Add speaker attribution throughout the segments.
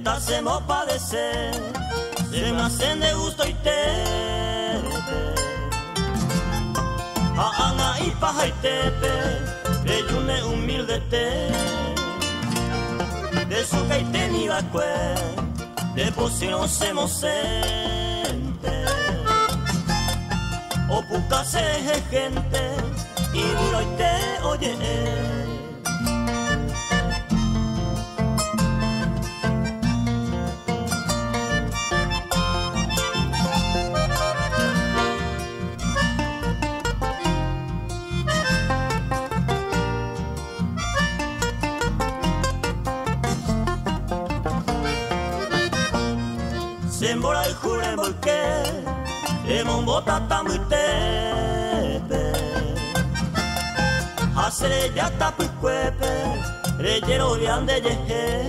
Speaker 1: Esta hacemos padecer, se me hacen de gusto y te Haana y paja y tepe, reyune humilde te de su que te ni va cue, de posino se mocente o puta se gente y duro y te oye. Sembora y jure porque hemos botado muy tepe hacer ya tapu cuepe reyero vian de yeje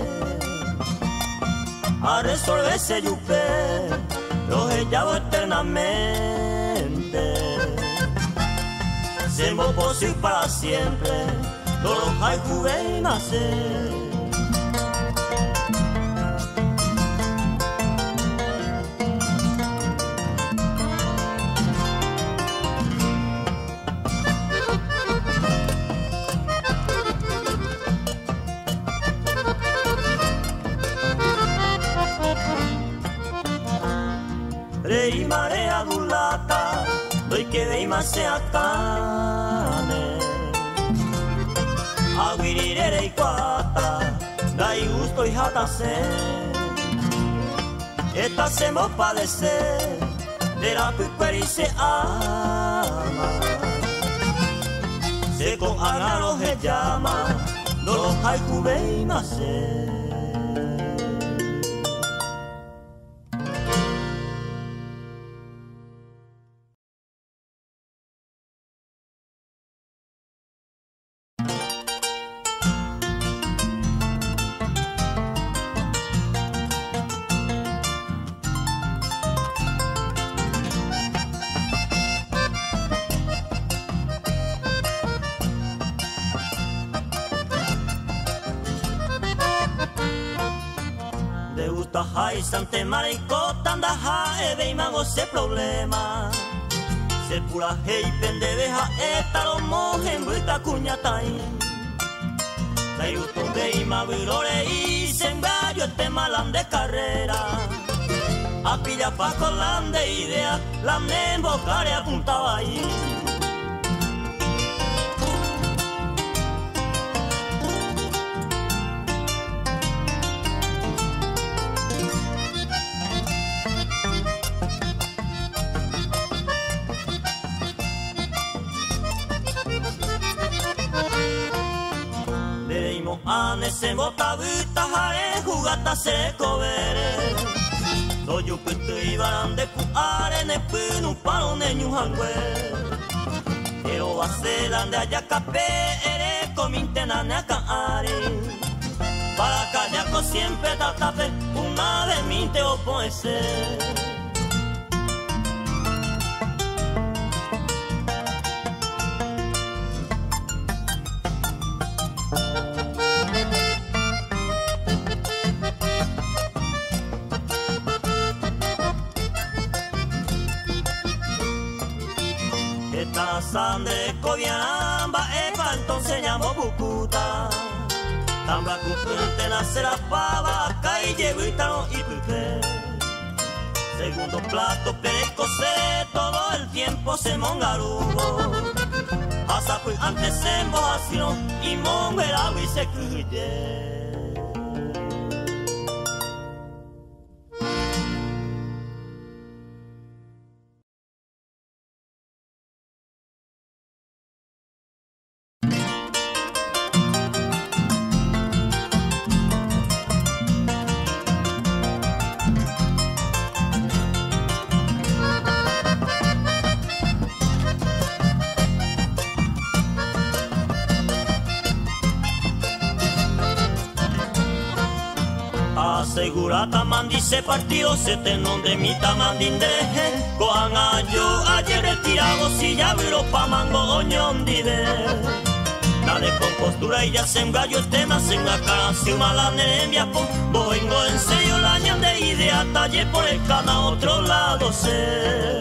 Speaker 1: a resolverse yupe los llavo eternamente sembo posible para siempre todos los hay juve y nacer. Rei marea dulata, doy que de ima se acane. Aguirirere y cuata, dai gusto y jatase. Esta hacemos padecer, de la picuera y se ama. Se cojan los que llama, no los hay juve y nace. De gusta hay sante maricota anda jae de imago se problema se pura hey pende deja esta lo mojen vuelta cuñatai de gusto de imago y lore y sembrario este malan de carrera a pilla pa colan de idea la membocare apuntaba ahí. Ane se bota vita jare jugata se covere doyu putu ibaran de kuare ne punu paro ne nyuhangwe ero vacelan de ayacape ere comintena ne akaari para callaco siempre tatape una de minte o poese. Esta sangre cobiamba epa entonces llamo bucuta tamba cupunte nace la pava calle vitano y pupe segundo plato perecose todo el tiempo se mongarugo hasta pues antes se embojación y mongera y se cuye. Segura tamandi se partido se tenon de mi tamandindeje cojan ayo ayer retirado si ya viro pa mango oñón dive na de compostura y ya se engallo el tema, se engacara si mala nerembia po, vengo en serio la ñan de idea, talle por el cana otro lado sé.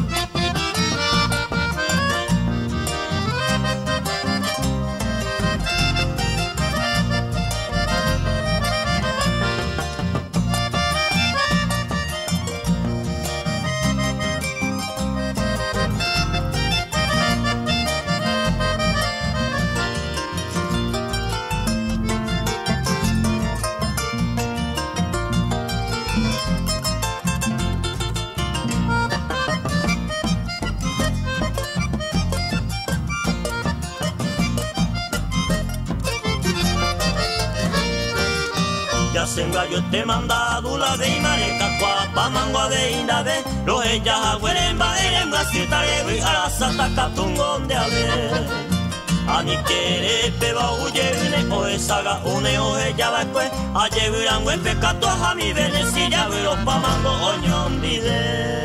Speaker 1: Ya se engallo este mandado la ve y mareca cuapa mango de indabe los ellas agüeremba eremba sieta levi a la sata catungón de ave ani quiere peba huye une o esaga une o ella va pues a llevar un pecato a mi venecilla vero pa mango oñón vide.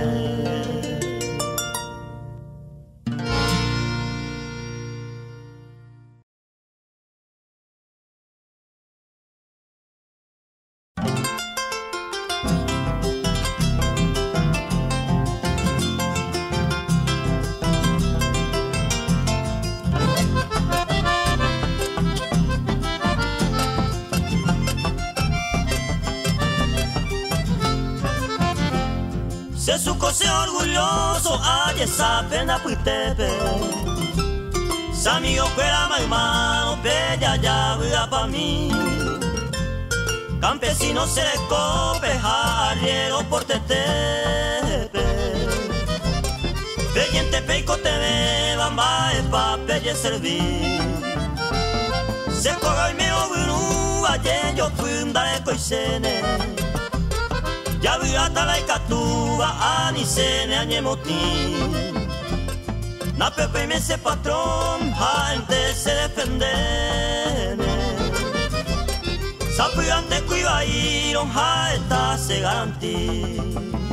Speaker 1: Se su cose orgulloso ay esa pena puitepe Samigo que era mi hermano bella ya viva pa' mí Campesino se le cope arriero por tetepe Peyente peico te me bamba es pa' pelle servir Se coga y me obru ayer yo funda de coisene Ya vi hasta la icatuba, ani se ne añemoti. Na pepe me se patrón, gente se defende. Sapi ante cuiva iron, esta se garantí.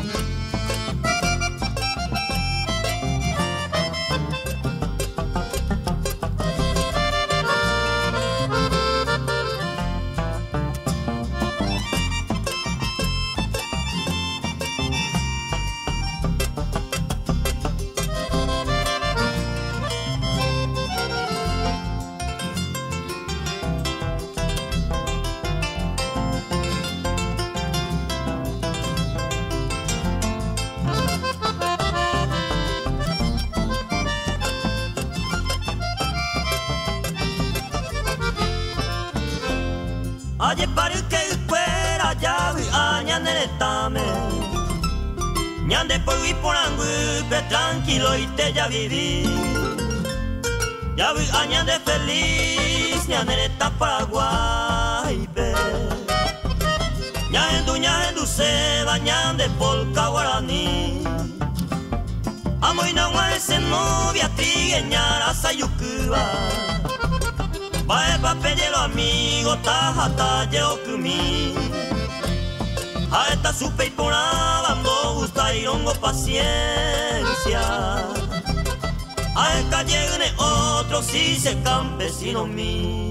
Speaker 1: Ayer parió que fuera ya vi añan en el tame Ñande por vi por anguipe tranquilo y te ya viví Ya vi añan de feliz ñan en esta Paraguay Ñajendu se bañan de polka guaraní Amo y no ese novia trigueñara sayucuba Bae papel de los amigos, tajata yo kumi. A esta supe y por abando gusta y hongo paciencia. A esta lleguen otros si se campesino mío.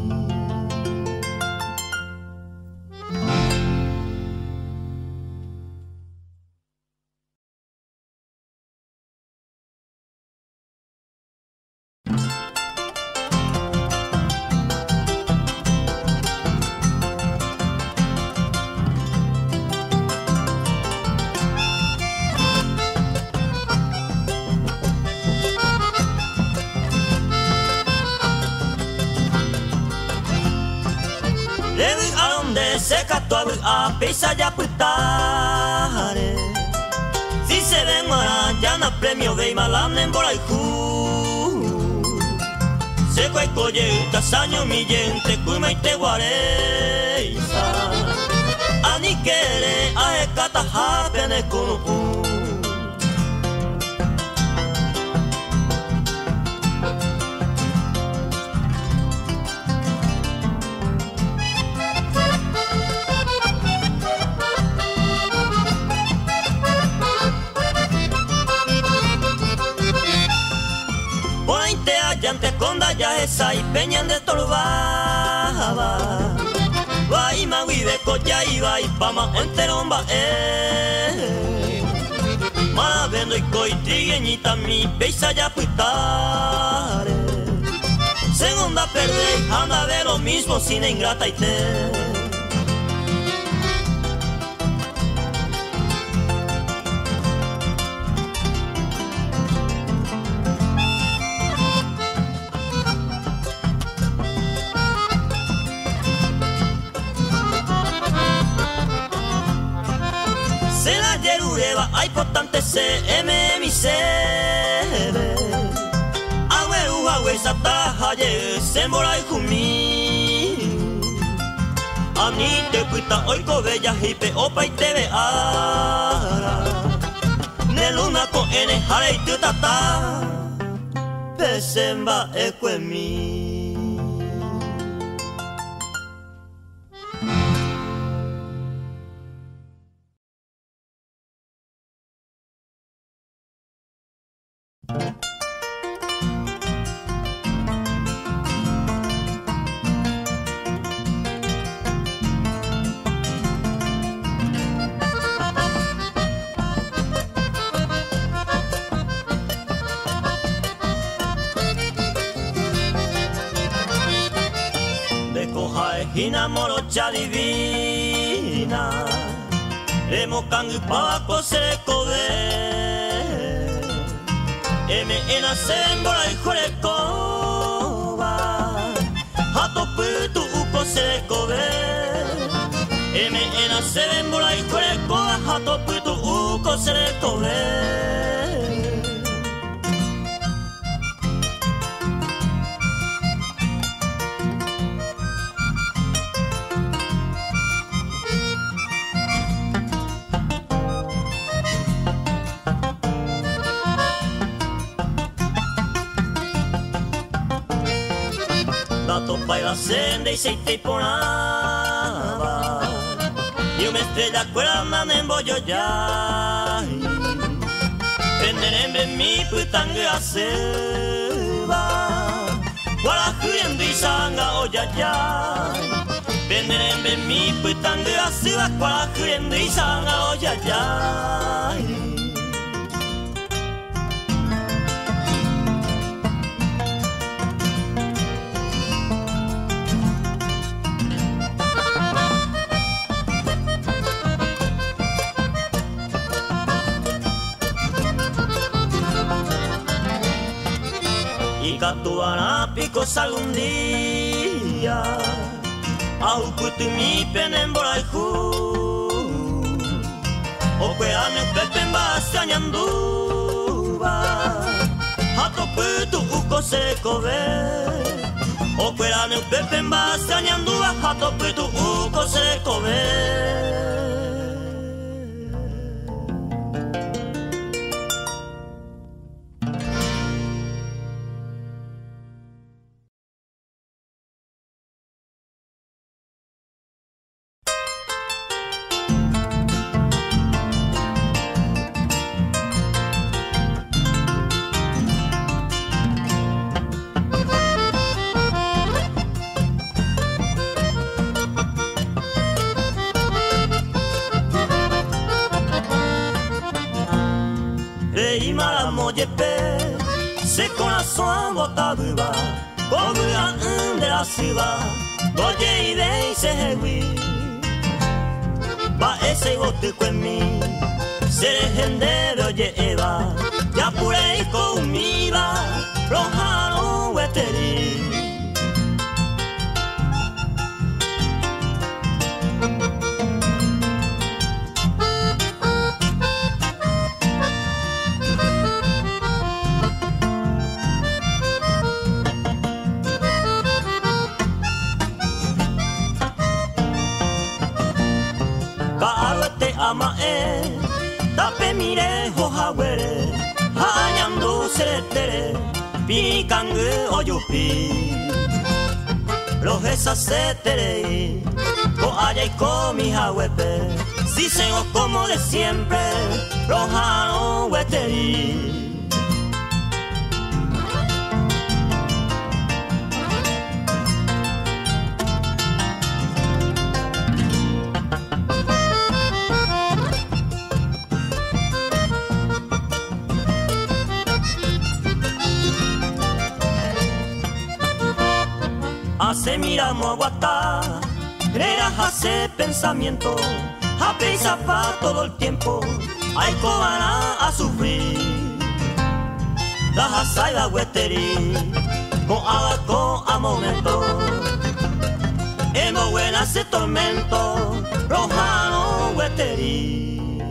Speaker 1: Se cató a pisa ya putare Si se ven ya na premio ve malane en boraiku Se cuecoye casaño mi gente kuma y te guareisa Ani quere a ekata japene kono Maite allante conda ya esa y peñan de torbaba. Vai maguibe coya iba y pama enteromba Maravendo y coi trigueñita mi peisa ya puitare. Segunda perdei, anda de lo mismo sin ingrata y te. Se la yerureba, hay potente se mi sebe. Agüeru, agüesa, tajaye, se mora y jumi. Ani te puita, oiko bella, hipe, opa y te ve ara. Neluna con ene, jare y tu tata. Pesemba, equemi. Hina morocha divina, emo kangu pako se kobe, eme ena sembora y jorekoba, hato putu uko se kobe, eme ena sembora y jorekoba, hato putu uko se kobe. Baila senda y se te ponaba y una estrella cuerda en bollo ya prenden en mi putanga seba guara juriendo y sanga oya ya prenden en mi putanga seba guara juriendo y sanga oya ya. Catuana pico algún día au putu mi penen boraihu o kweane pepen basañanduba hato putu uko se kobe o kweane pepen basañanduba hato putu uko se kobe. Se con la soa bota buba, bobuan de la suba, doye y de se hewi. Ba ese bote mi, se dejen de oye eva, ya pure y comiba, rojano weteri. Amae, tape mire hohawere, hañandu seretere, picangu oyupi. Rojesa setere, ko haya y komi hawepe, si sego como de siempre, rojano weteri. hace miramos aguatá, creerás hace pensamiento, a pensar para todo el tiempo, hay cobana a sufrir. La saida hueteri, con abaco a momento, hemos buena ese tormento, rojano hueteri.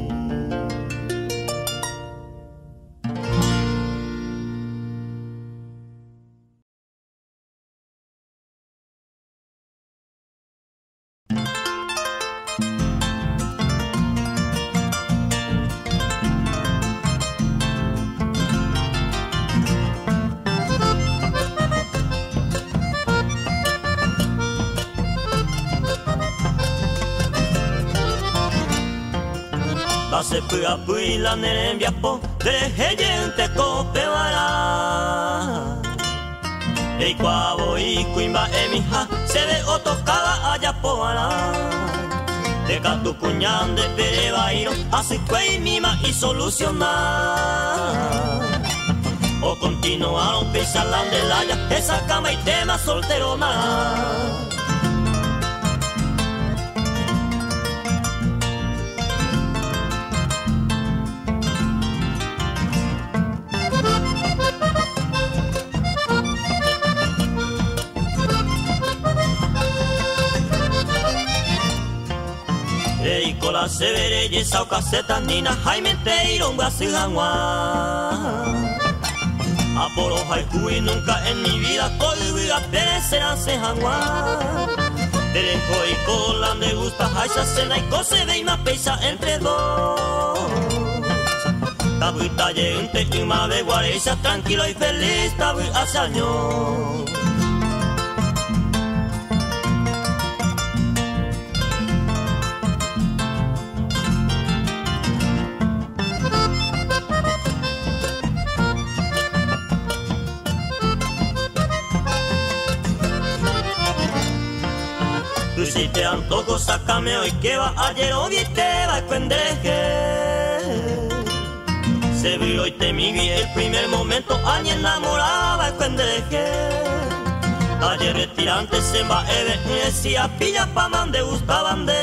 Speaker 1: Se puya puila nerembia po de gente copevara. Ei cuavo y cuimba emija se ve otocaba allá poana. De tu cuñán de perevairo hace cuey mima y solucionar. O continuaron pisar de laya esa cama y tema solterona. La severe y esa caseta nina Jaime Teiro Guasijanwa Apolo Haiku nunca en mi vida Colby a perecer se janwa Derejo y cola me gusta Haisa cena y cose ve y ma pesa entre dos Tabuita gente y ma ve guareza tranquilo y feliz tabu hacia el año. Si te antojo, sácame hoy que va ayer o bien te va a pendeje. Se vio y te mi vi el primer momento, año enamoraba el pendeje. Ayer retirante se va a ver, decía pilla pa' man de gustaban de.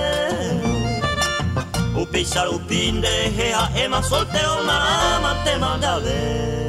Speaker 1: Upishar upin de jeja, ema soltero, nada más te manda a ver.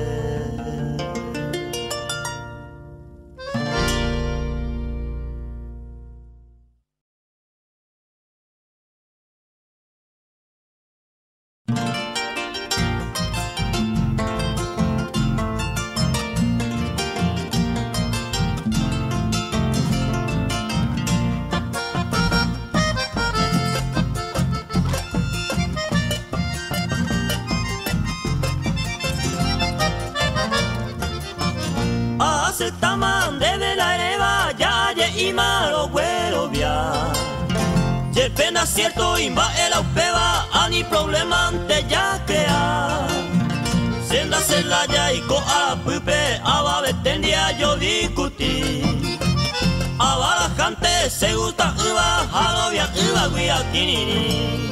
Speaker 1: Se taman de la ereva ya y malo güero via. Y el pena cierto imba el aupeba a ni problema ante ya crea. Senda se la ya y co a pupe a va betendia yo discutí. A la gente se gusta uva jalovia uva guiaquini.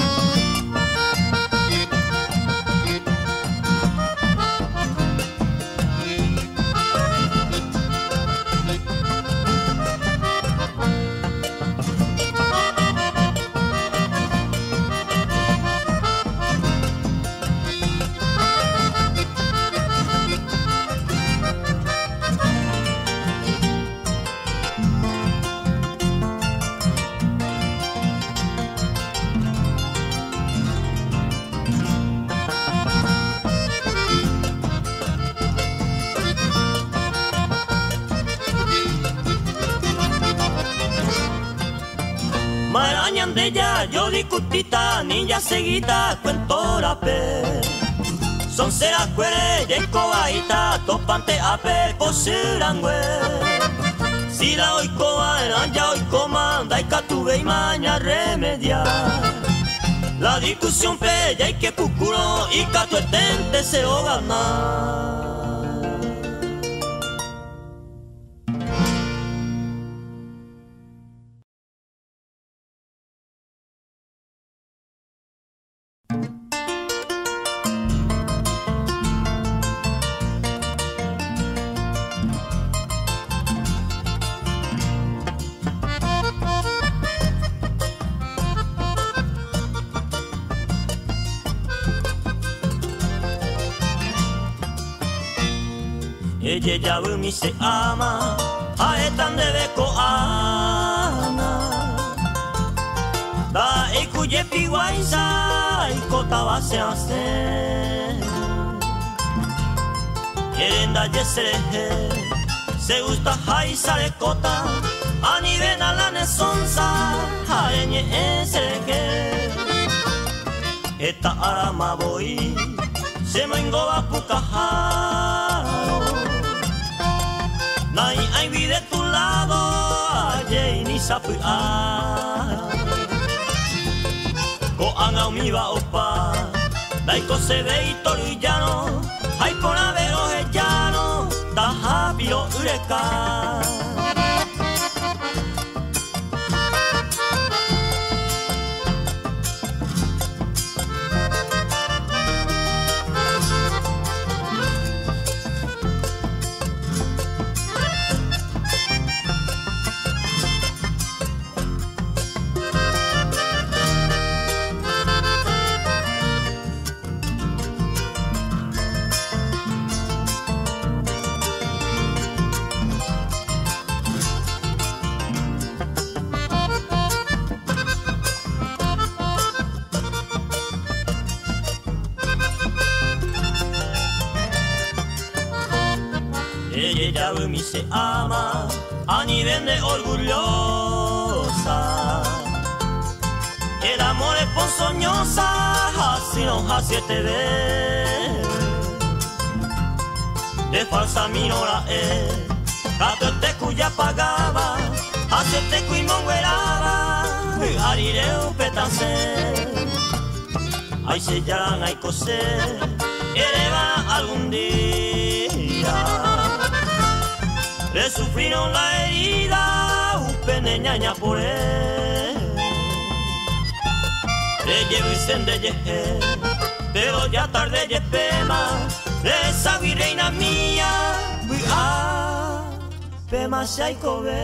Speaker 1: Marañan de ella, yo discutita, ninja seguita, cuento la pe. Son seras cuere, y escobaita, topante ape, posirangüe. Si la oicoba, ya hoy comanda, y catuve y maña remediar. La discusión pe, ya hay que pucuro, y catuetente se o ganar. ella umi se ama, aetan de bekoana. Da ekuye piguaisa, ikota base hace. Erenda yesereje, se gusta haisare kota, anivena la nesonsa, haeñe esereje. Eta arama voy, se me engoba pukajaro. Nai ai vi de tu lado, aye ni sapu a. Ko anga mi va opa, daiko se ve y torillano, hay por avero llano, taja piro ureka. Ella umi se ama, a nivel de orgullosa. El amor es ponzoñosa, así no hace te ve. De falsa minora es, cato te cuya pagaba, hace te cui mongueraba, arireo petase. Ay se llaman, ay coser, eleva algún día. Le sufrieron la herida, upene ñaña por él. Le llevo y sende yeje, pero ya tarde ye pema. Le sabi reina mía, uy pema shaiko ve.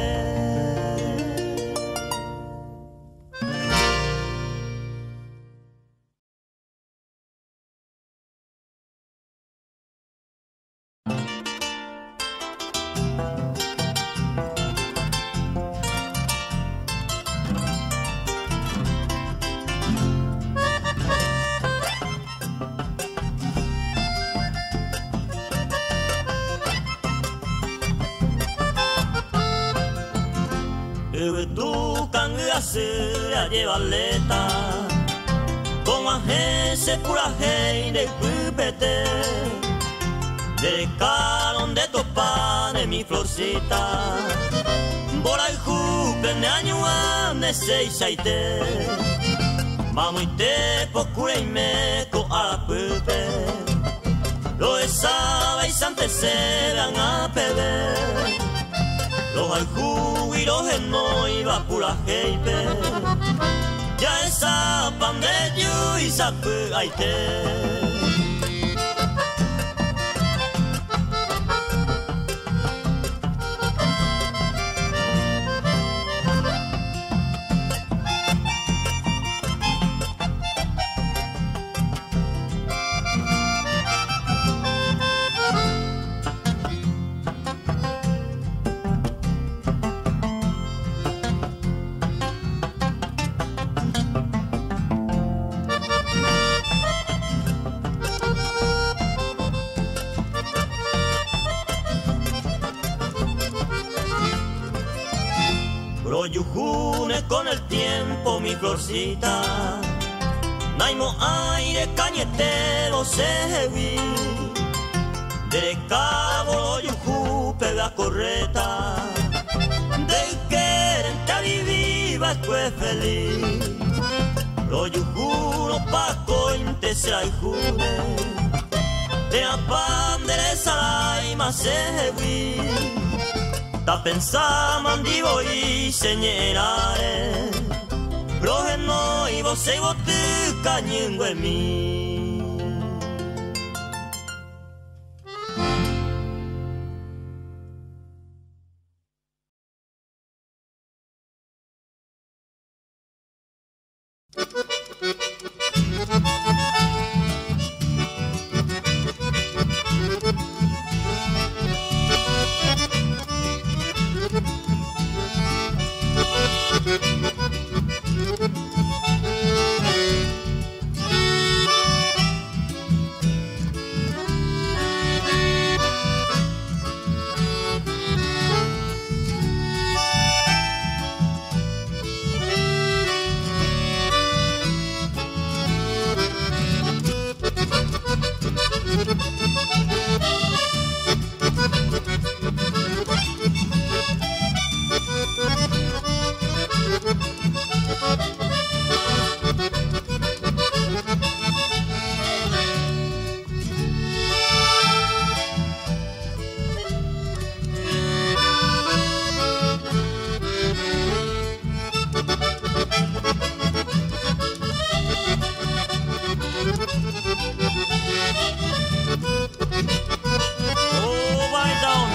Speaker 1: Tu canga se la lleva leta, como agese pura hey de pupete, de calón de topa de mi florcita, bola y jupen de año de seis aite, vamos y te procure y me co a la pupe, lo sabe y antes se dan a perder. Los aljú y los no iba pura heipe, ya esa pan de yo y sapu aite. Yujune con el tiempo mi florcita, naimo aire cañetero se vi, de cabo lo yuju pega correta, de querente a vivir después feliz, lo yuju no paco inte se la june, de a pan de salaima se vi. Ta pensa mandivo y señalare, roje no y vos se bote cañengo en mí.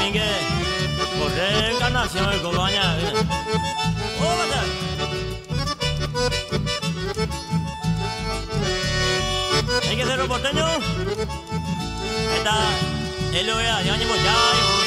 Speaker 1: que correr encarnación y cobaña. Hay que hacerlo porteño. Ahí está. Él lo vea, ya ánimo ya.